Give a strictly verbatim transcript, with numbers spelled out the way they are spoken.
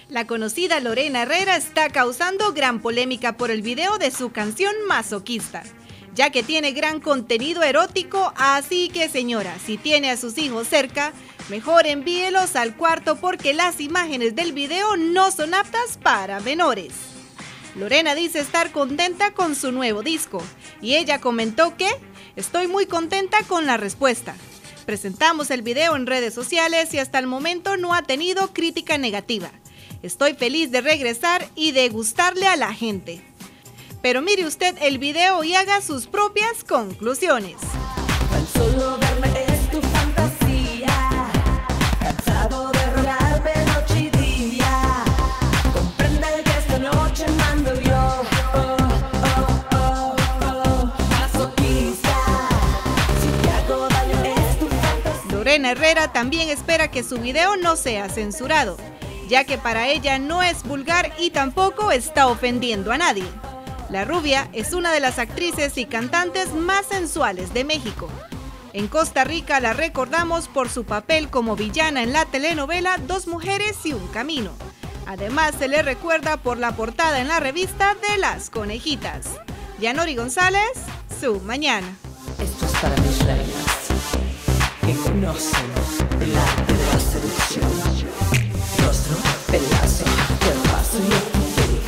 La conocida Lorena Herrera está causando gran polémica por el video de su canción Masoquista, ya que tiene gran contenido erótico, así que señora, si tiene a sus hijos cerca, mejor envíelos al cuarto porque las imágenes del video no son aptas para menores. Lorena dice estar contenta con su nuevo disco y ella comentó que estoy muy contenta con la respuesta. Presentamos el video en redes sociales y hasta el momento no ha tenido crítica negativa. Estoy feliz de regresar y de gustarle a la gente. Pero mire usted el video y haga sus propias conclusiones. Tan solo verme es tu fantasía, cansado de rogarme noche y día. Comprende que esta noche mando yo, oh, oh, oh, oh, masoquista. Si te hago daño es tu fantasía. Lorena Herrera también espera que su video no sea censurado, ya que para ella no es vulgar y tampoco está ofendiendo a nadie. La rubia es una de las actrices y cantantes más sensuales de México. En Costa Rica la recordamos por su papel como villana en la telenovela Dos Mujeres y un Camino. Además se le recuerda por la portada en la revista de Las Conejitas. Yanori González, Su Mañana. Esto es para mis reinas que conocen